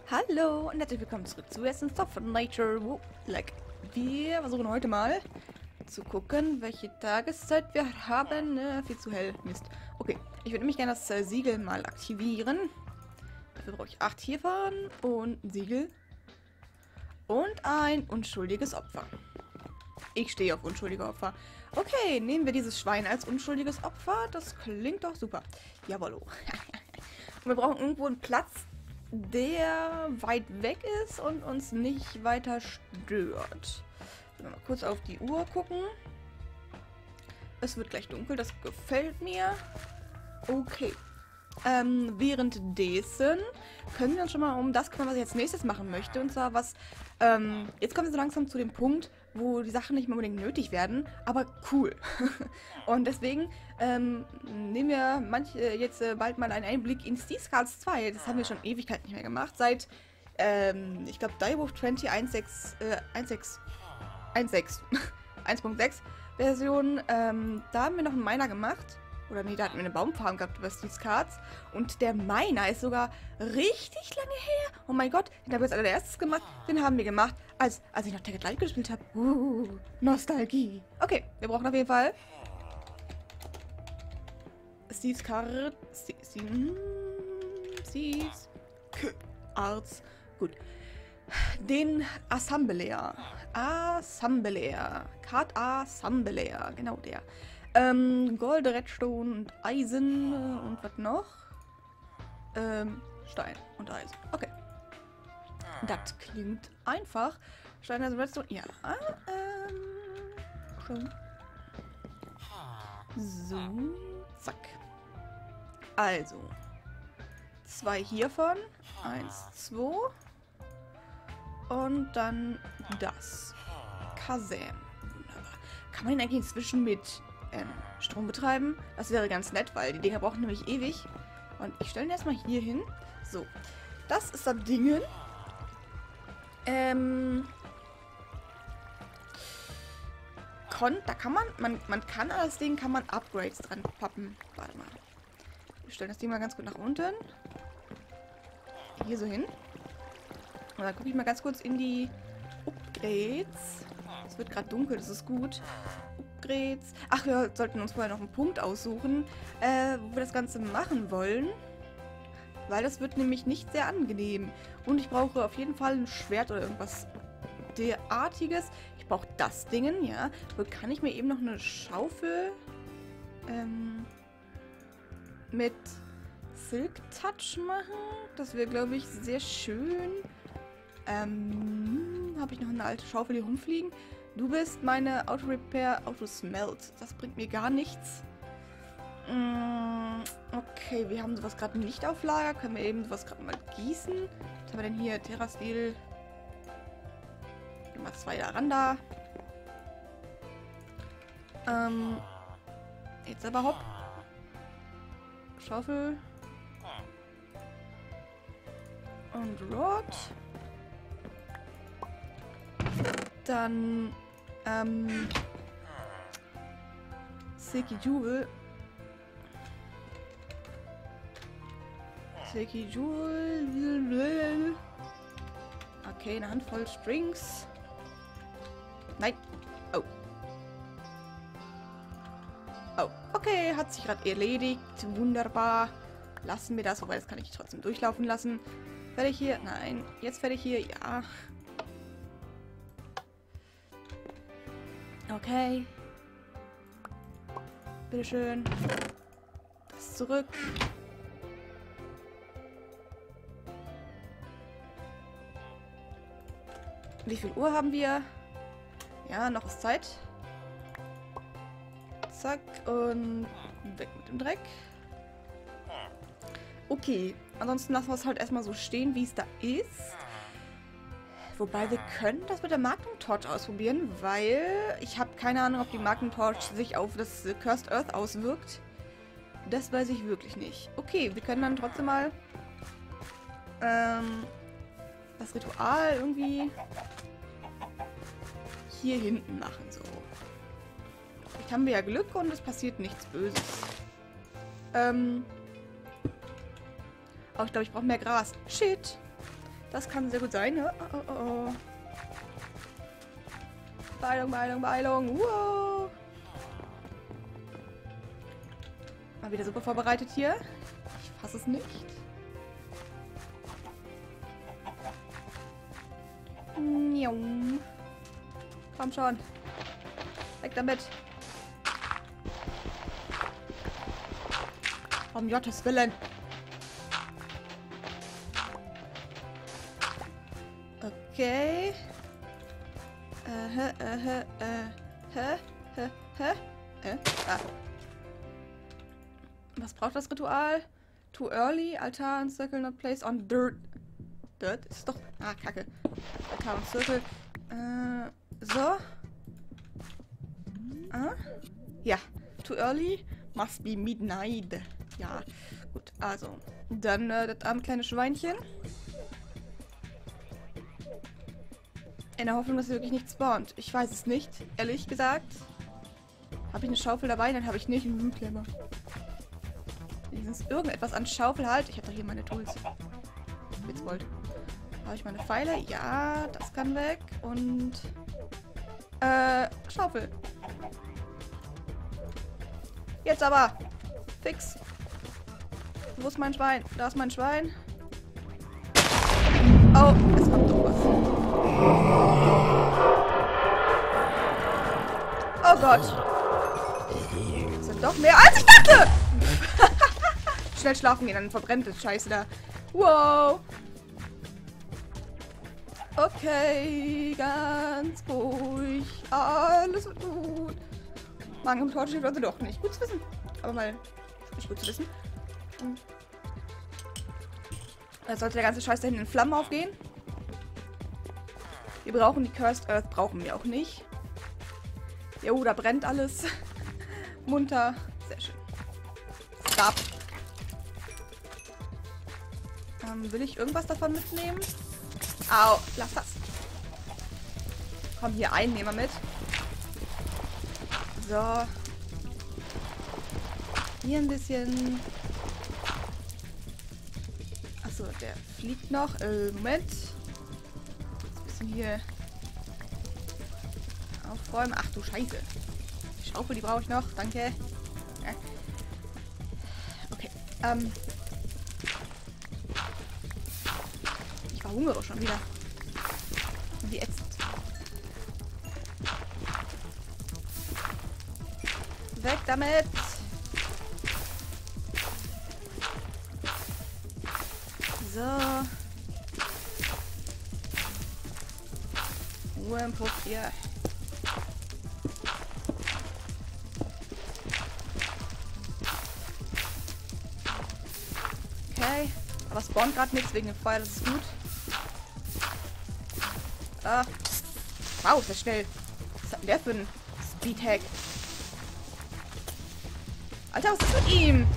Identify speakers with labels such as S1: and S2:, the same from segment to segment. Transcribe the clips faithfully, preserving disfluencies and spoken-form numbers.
S1: Hallo und herzlich willkommen zurück zu Essence of Nature. Wo, like, wir versuchen heute mal zu gucken, welche Tageszeit wir haben. Äh, viel zu hell. Mist. Okay, ich würde nämlich gerne das äh, Siegel mal aktivieren. Dafür brauche ich acht hiervon und ein Siegel. Und ein unschuldiges Opfer. Ich stehe auf unschuldige Opfer. Okay, nehmen wir dieses Schwein als unschuldiges Opfer. Das klingt doch super. Jawollo. Und wir brauchen irgendwo einen Platz, der weit weg ist und uns nicht weiter stört. Mal kurz auf die Uhr gucken. Es wird gleich dunkel, das gefällt mir. Okay. Ähm, währenddessen können wir uns schon mal um das kümmern, was ich jetzt nächstes machen möchte. Und zwar was, ähm, jetzt kommen wir so langsam zu dem Punkt, wo die Sachen nicht mehr unbedingt nötig werden, aber cool. Und deswegen ähm, nehmen wir manch, äh, jetzt äh, bald mal einen Einblick in Steel Scars zwei. Das haben wir schon Ewigkeit nicht mehr gemacht. Seit, ähm, ich glaube, Direwolf zwanzig eins sechs, äh, eins sechs, eins sechs, eins Punkt sechs Version. Ähm, da haben wir noch einen Miner gemacht. Oder nee, da hatten wir eine Baumfarm gehabt über Steel Scars. Und der Miner ist sogar richtig lange her. Oh mein Gott, den habe ich als allererstes gemacht. Den haben wir gemacht, als, als ich noch Tekkit Light gespielt habe. Uh, Nostalgie. Okay, wir brauchen auf jeden Fall Steel Scars. Steel Scars. Gut. Den Assembler. Assembler. Card Assembler. Genau der. Ähm, Gold, Redstone und Eisen äh, und was noch? Ähm, Stein und Eisen. Okay. Das klingt einfach. Stein, Eisen, Redstone. Ja. Ähm, schon. So. Zack. Also. Zwei hiervon. Eins, zwei. Und dann das. Kasem. Wunderbar. Kann man den eigentlich inzwischen mit Ähm, Strom betreiben? Das wäre ganz nett, weil die Dinger brauchen nämlich ewig. Und ich stelle ihn erstmal hier hin. So. Das ist das Ding. Ähm. Kon da kann man, man, man kann an das Ding, kann man Upgrades dran pappen. Warte mal. Wir stellen das Ding mal ganz gut nach unten. Hier so hin. Und dann gucke ich mal ganz kurz in die Upgrades. Es wird gerade dunkel, das ist gut. Upgrades. Ach, wir sollten uns vorher noch einen Punkt aussuchen, äh, wo wir das Ganze machen wollen. Weil das wird nämlich nicht sehr angenehm. Und ich brauche auf jeden Fall ein Schwert oder irgendwas derartiges. Ich brauche das Ding, ja. Wo kann ich mir eben noch eine Schaufel ähm, mit Silk Touch machen? Das wäre, glaube ich, sehr schön. Ähm, habe ich noch eine alte Schaufel hier rumfliegen? Du bist meine Auto-Repair, Auto-Smelt. Das bringt mir gar nichts. Mm, okay, wir haben sowas gerade ein Licht auf Lager. Können wir eben sowas gerade mal gießen? Was haben wir denn hier? Terrastil. Mal zwei Aranda. Ähm, jetzt aber hopp. Schaufel. Und Rod. Dann, ähm, Seki Jewel. Seki Jewel. Okay, eine Handvoll Strings. Nein. Oh. Oh, okay, hat sich gerade erledigt. Wunderbar. Lassen wir das, wobei das kann ich trotzdem durchlaufen lassen. Fertig hier? Nein. Jetzt fertig hier? Ja. Okay. Bitteschön. Das zurück. Wie viel Uhr haben wir? Ja, noch ist Zeit. Zack. Und weg mit dem Dreck. Okay. Ansonsten lassen wir es halt erstmal so stehen, wie es da ist. Wobei wir können das mit der Magnum Torch ausprobieren, weil ich habe keine Ahnung, ob die Magnum Torch sich auf das Cursed Earth auswirkt. Das weiß ich wirklich nicht. Okay, wir können dann trotzdem mal ähm, das Ritual irgendwie hier hinten machen. So. Vielleicht haben wir ja Glück und es passiert nichts Böses. Ähm, Oh, ich glaube, ich brauche mehr Gras. Shit. Das kann sehr gut sein. Ne? Oh, oh, oh. Beeilung, Beeilung, Beeilung. Wow. Mal wieder super vorbereitet hier. Ich fasse es nicht. Komm schon. Weg damit. Um Gottes Willen. Okay. Äh, hä, äh, hä, äh, hä, hä, hä, äh, ah. Was braucht das Ritual? Too early, Altar and circle not placed on dirt. Dirt? Ist doch... Ah, Kacke. Altar und Circle. Äh, so. Ah. Ja. Too early, must be midnight. Ja, gut. Also, dann äh, das arme kleine Schweinchen. In der Hoffnung, dass sie wirklich nicht spawnt. Ich weiß es nicht, ehrlich gesagt. Habe ich eine Schaufel dabei? Dann habe ich nicht. Hm, Klemmer. Wenigstens irgendetwas an Schaufel halt. Ich habe doch hier meine Tools. Jetzt wollt. Habe ich meine Pfeile? Ja, das kann weg. Und... Äh, Schaufel. Jetzt aber. Fix. Wo ist mein Schwein? Da ist mein Schwein. Oh, es kommt doch was. Oh Gott. Das sind doch mehr als ich dachte. Schnell schlafen gehen, dann verbrennt das Scheiße da. Wow. Okay, ganz ruhig. Alles wird gut. Magen im Tor steht also doch nicht. Gut zu wissen. Aber mal nicht gut zu wissen. Hm. Da sollte der ganze Scheiß da hinten in Flammen aufgehen. Wir brauchen die Cursed Earth, brauchen wir auch nicht. Jo, da brennt alles. Munter. Sehr schön. Stop. Ähm, will ich irgendwas davon mitnehmen? Au, lass das. Komm, hier ein, nehmen wir mit. So. Hier ein bisschen. Achso, der fliegt noch. Äh, Moment. Ein bisschen hier aufräumen. Ach du Scheiße. Die Schaufel, die brauche ich noch. Danke. Ja. Okay. Ähm. Ich verhungere schon wieder. Wie ätzend. Weg damit. So. Ruhe im Puff hier. Okay. Aber spawnt gerade nichts wegen dem Feuer, das ist gut. Ah. Wow, ist das schnell. Was hat denn der für ein Speedhack? Alter, was ist mit ihm?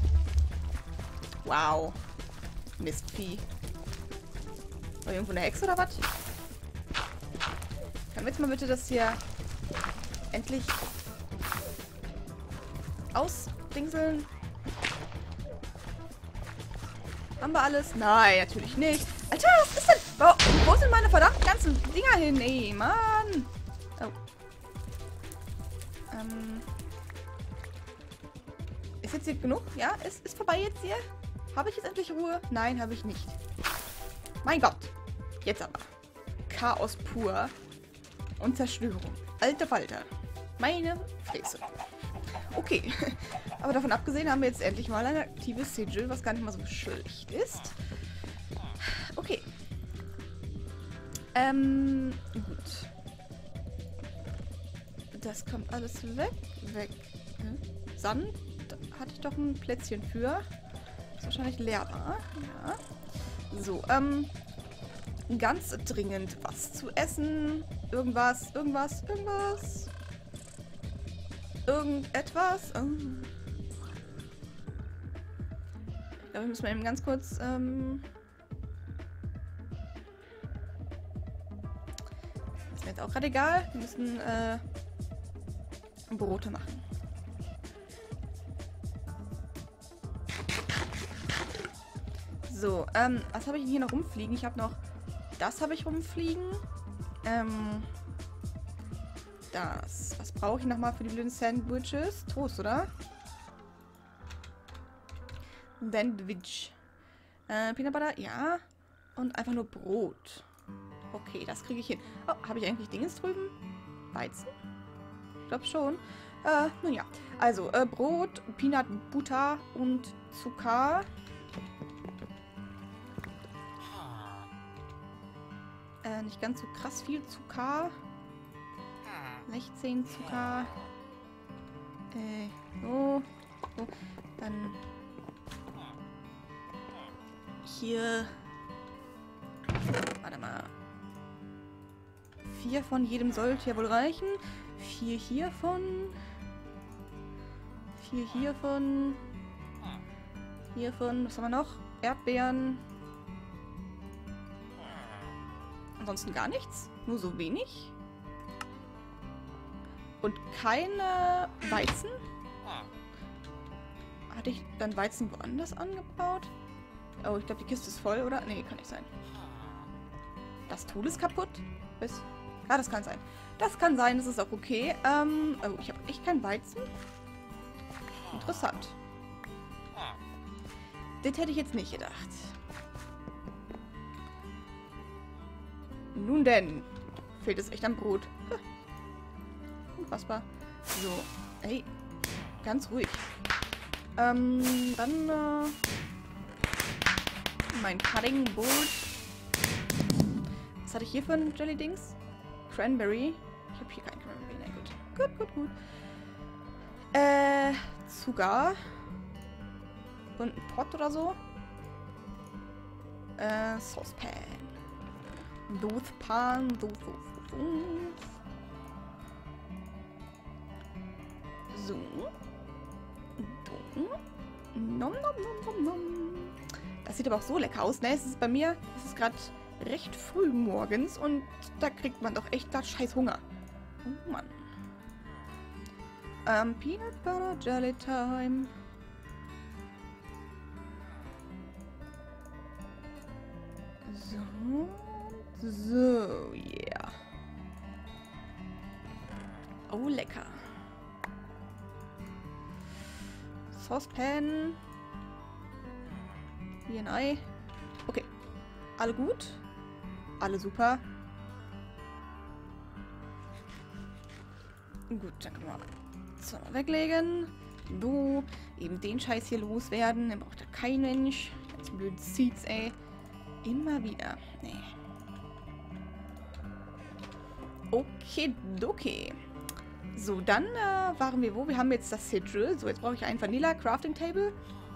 S1: Wow. Mistvieh. War irgendwo eine Hexe oder was? Können wir jetzt mal bitte das hier endlich ausdingseln? Haben wir alles? Nein, natürlich nicht. Alter, was ist denn? Wo, wo sind meine verdammten ganzen Dinger hin? Ey, Mann. Oh. Ähm. Ist jetzt hier genug? Ja, ist, ist vorbei jetzt hier? Habe ich jetzt endlich Ruhe? Nein, habe ich nicht. Mein Gott. Jetzt aber. Chaos pur. Und Zerstörung. Alte Falter. Meine Fresse. Okay. Aber davon abgesehen haben wir jetzt endlich mal ein aktives Sigil, was gar nicht mal so schlecht ist. Okay. Ähm, gut. Das kommt alles weg. Weg. Hm? Sand. Da hatte ich doch ein Plätzchen für. Ist wahrscheinlich leer war. Ja. So, ähm. Ganz dringend was zu essen. Irgendwas, irgendwas, irgendwas. Irgendetwas. Oh. Ich glaube, wir müssen mal eben ganz kurz, ähm. Ist mir jetzt auch gerade egal. Wir müssen, äh. Brote machen. So, ähm, was habe ich denn hier noch rumfliegen? Ich habe noch... Das habe ich rumfliegen. Ähm... Das. Was brauche ich nochmal für die blöden Sandwiches? Toast, oder? Sandwich. Äh, Peanut Butter, ja. Und einfach nur Brot. Okay, das kriege ich hin. Oh, habe ich eigentlich Dinges drüben? Weizen? Ich glaube schon. Äh, nun ja. Also, äh, Brot, Peanut Butter und Zucker. Äh, nicht ganz so krass viel Zucker. sechzehn Zucker. Äh, so. So. Dann hier. Warte mal. Vier von jedem sollte ja wohl reichen. Vier hiervon. Vier hiervon. Hiervon. Was haben wir noch? Erdbeeren. Ansonsten gar nichts. Nur so wenig. Und keine Weizen. Hatte ich dann Weizen woanders angebaut? Oh, ich glaube, die Kiste ist voll, oder? Nee, kann nicht sein. Das Tool ist kaputt? Bis? Ja, das kann sein. Das kann sein, das ist auch okay. Ähm, oh, ich habe echt kein Weizen. Interessant. Das hätte ich jetzt nicht gedacht. Nun denn. Fehlt es echt am Brot. Unfassbar. So. Ey. Ganz ruhig. Ähm, dann, äh, mein Cutting Board. Was hatte ich hier für ein Jelly-Dings? Cranberry. Ich habe hier kein Cranberry. Na gut. Gut, gut, gut. Äh, Zucker. Und ein Pot oder so. Äh, Saucepan. Saucepan. So. Nom, nom, nom, nom, nom. Das sieht aber auch so lecker aus, ne? Es ist bei mir, es ist gerade recht früh morgens und da kriegt man doch echt grad scheiß Hunger. Oh Mann. Ähm, Peanut Butter Jelly Time. So. So, yeah. Oh, lecker. Saucepan. Hier ein Ei. Okay. Alle gut. Alle super. Gut, dann können wir so weglegen. So. Eben den Scheiß hier loswerden. Den braucht ja kein Mensch. Ganz blöd Seeds, ey. Immer wieder. Nee. Okay, okay. So, dann äh, waren wir wo? Wir haben jetzt das Sigil. So, jetzt brauche ich ein Vanilla Crafting Table.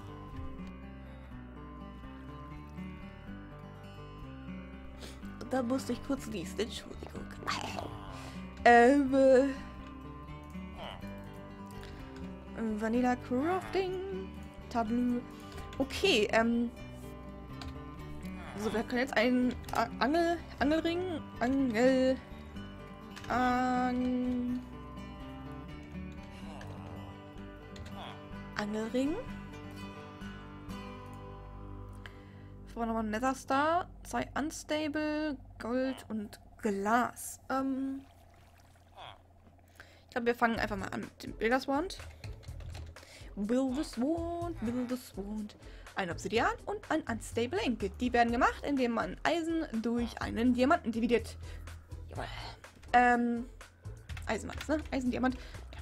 S1: Da musste ich kurz lesen. Entschuldigung. Ähm, äh, Vanilla Crafting Tableau. Okay, ähm. So, wir können jetzt einen A Angel, Angelring, Angel, Ang, Angelring. Vorher nochmal Nether Star, zwei Unstable, Gold und Glas. Ähm, ich glaube, wir fangen einfach mal an mit dem Builder's Wand. Builder's Wand, Builder's Wand. Ein Obsidian und ein Unstable Ingot. Die werden gemacht, indem man Eisen durch einen Diamanten dividiert. Jawohl. Ähm, Eisen war das, ne? Eisen, Diamant. Ja.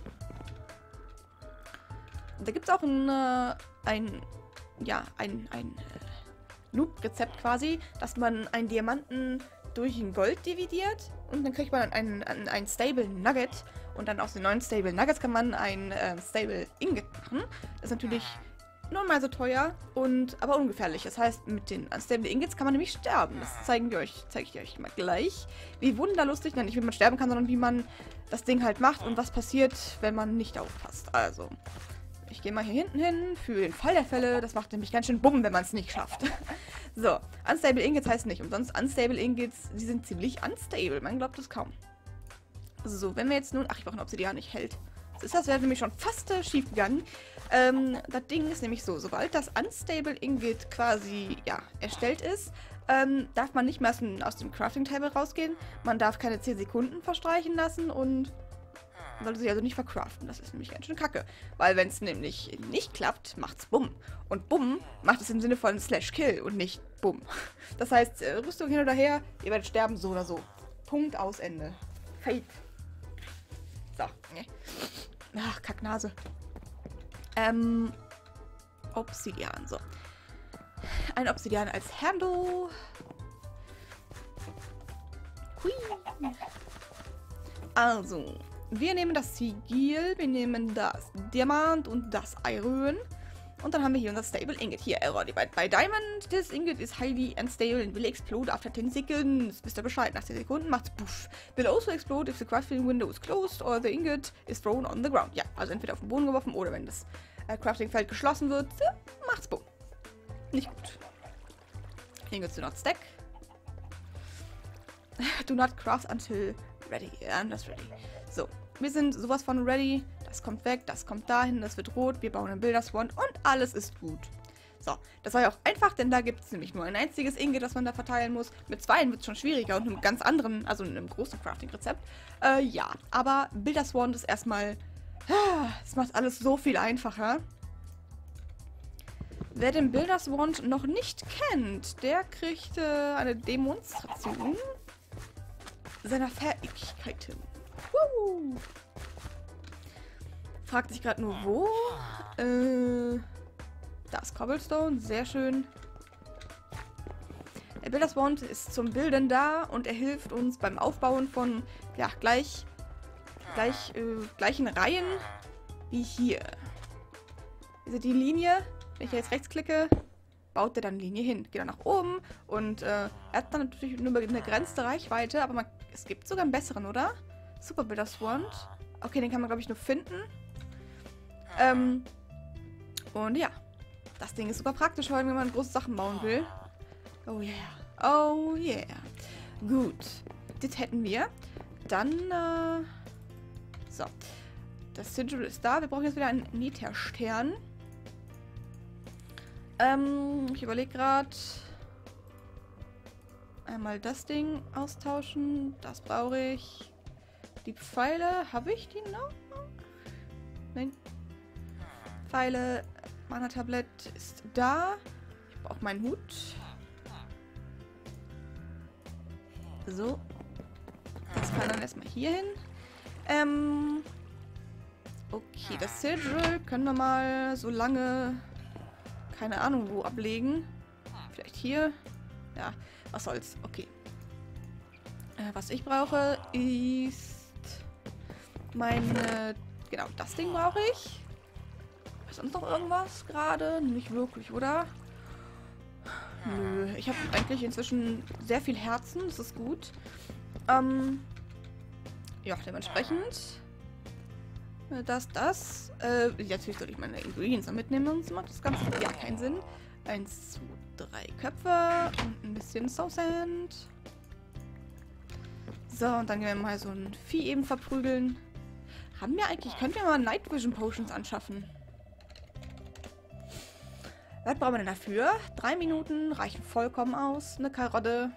S1: Da gibt es auch ein, äh, ein, ja, ein, ein äh, Noob-Rezept quasi, dass man einen Diamanten durch ein Gold dividiert und dann kriegt man ein, ein, ein Stable Nugget und dann aus den neuen Stable Nuggets kann man ein äh, Stable Ingot machen. Das ist natürlich normal so teuer und aber ungefährlich. Das heißt, mit den Unstable Ingots kann man nämlich sterben. Das zeigen wir euch, zeige ich euch mal gleich. Wie wunderlustig, nicht wie man sterben kann, sondern wie man das Ding halt macht und was passiert, wenn man nicht aufpasst. Also, ich gehe mal hier hinten hin für den Fall der Fälle. Das macht nämlich ganz schön Bumm, wenn man es nicht schafft. So, Unstable Ingots heißt nicht umsonst Unstable Ingots. Die sind ziemlich unstable. Man glaubt es kaum. So, wenn wir jetzt nun... Ach, ich brauche einen Obsidian, nicht hält. Das ist das, wäre nämlich schon fast äh, schief gegangen. Ähm, das Ding ist nämlich so, sobald das Unstable Ingot quasi, ja, erstellt ist, ähm, darf man nicht mehr aus dem, aus dem Crafting-Table rausgehen. Man darf keine zehn Sekunden verstreichen lassen und sollte sich also nicht verkraften. Das ist nämlich ganz schön kacke. Weil wenn es nämlich nicht klappt, macht's Bumm. Und Bumm macht es im Sinne von Slash Kill und nicht Bumm. Das heißt, äh, Rüstung hin oder her, ihr werdet sterben so oder so. Punkt, aus, Ende. Fate. So. Ach, Kacknase. Ähm, Obsidian, so. Ein Obsidian als Handle. Hui. Also, wir nehmen das Sigil, wir nehmen das Diamant und das Iron. Und dann haben wir hier unser Stable Ingot. Hier, Error. Bei, bei Diamond, this Ingot is highly unstable and will explode after ten seconds. Wisst ihr Bescheid? Nach zehn Sekunden macht's puff. Will also explode if the crafting window is closed or the ingot is thrown on the ground. Ja, also entweder auf den Boden geworfen oder wenn das äh, Crafting-Feld geschlossen wird, äh, macht's bumm. Nicht gut. Ingots do not stack. Do not craft until ready. Ja, das ready. So, wir sind sowas von ready. Das kommt weg, das kommt dahin, das wird rot. Wir bauen einen Bilderswand und alles ist gut. So, das war ja auch einfach, denn da gibt es nämlich nur ein einziges Ingot, das man da verteilen muss. Mit zweien wird es schon schwieriger und einem ganz anderen, also in einem großen Crafting-Rezept. Äh, ja, aber Bilderswand ist erstmal... Es macht alles so viel einfacher. Wer den Bilderswand noch nicht kennt, der kriegt äh, eine Demonstration seiner Fähigkeiten. Woo! Fragt sich gerade nur, wo? Äh, da ist Cobblestone, sehr schön. Der Bilderswand ist zum Bilden da und er hilft uns beim Aufbauen von, ja, gleich, gleich, äh, gleichen Reihen wie hier. Also die Linie, wenn ich jetzt rechts klicke, baut er dann Linie hin. Geht dann nach oben und äh, er hat dann natürlich nur eine begrenzte Reichweite, aber man, es gibt sogar einen besseren, oder? Super Bilderswand. Okay, den kann man, glaube ich, nur finden. Ähm, und ja, das Ding ist super praktisch, wenn man große Sachen bauen will. Oh yeah. Oh yeah. Gut. Das hätten wir. Dann, äh, so. Das Sigil ist da. Wir brauchen jetzt wieder einen Nether-Stern. Ähm, ich überlege gerade. Einmal das Ding austauschen. Das brauche ich. Die Pfeile, habe ich die noch? Nein. Pfeile, Mana-Tablett ist da. Ich brauche meinen Hut. So. Das kann dann erstmal hier hin. Ähm. Okay, das Sigil können wir mal so lange, keine Ahnung wo, ablegen. Vielleicht hier. Ja, was soll's. Okay. Äh, was ich brauche, ist meine... Genau, das Ding brauche ich. Ist sonst noch irgendwas gerade? Nicht wirklich, oder? Nö, ich habe eigentlich inzwischen sehr viel Herzen, das ist gut. Ähm, ja, dementsprechend. Das, das. Äh, natürlich soll ich meine Ingredients noch mitnehmen, sonst macht das Ganze ja keinen Sinn. Eins, zwei, drei Köpfe und ein bisschen Soul Sand. So, und dann gehen wir mal so ein Vieh eben verprügeln. Haben wir eigentlich, können wir mal Night Vision Potions anschaffen? Was brauchen wir denn dafür? Drei Minuten reichen vollkommen aus. Eine Karotte.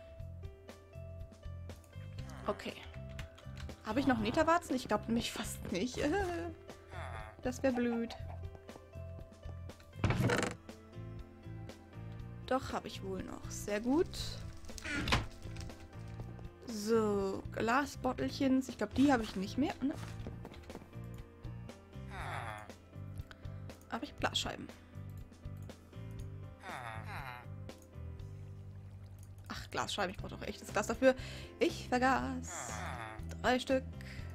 S1: Okay. Habe ich noch Netherwarzen? Ich glaube nämlich fast nicht. Das wäre blöd. Doch, habe ich wohl noch. Sehr gut. So, Glasbottelchens. Ich glaube, die habe ich nicht mehr. Ne? Aber ich habe Glasscheiben. Ach, Glasscheiben. Ich brauche doch echtes Glas dafür. Ich vergaß. Drei Stück.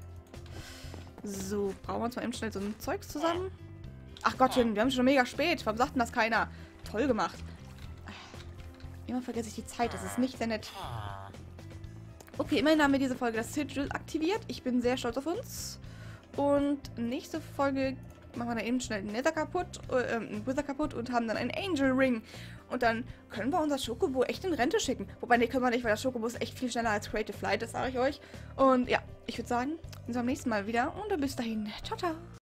S1: So, brauchen wir uns mal eben schnell so ein Zeugs zusammen. Ach Gottchen, wir haben schon mega spät. Warum sagt denn das keiner? Toll gemacht. Immer vergesse ich die Zeit. Das ist nicht sehr nett. Okay, immerhin haben wir diese Folge das Sigil aktiviert. Ich bin sehr stolz auf uns. Und nächste Folge machen wir dann eben schnell den Nether kaputt, äh, einen Wither kaputt und haben dann einen Angel Ring. Und dann können wir unser Chocobo echt in Rente schicken. Wobei, ne, können wir nicht, weil das Chocobo ist echt viel schneller als Creative Flight, das sage ich euch. Und ja, ich würde sagen, wir sehen uns beim nächsten Mal wieder. Und bis dahin, ciao, ciao.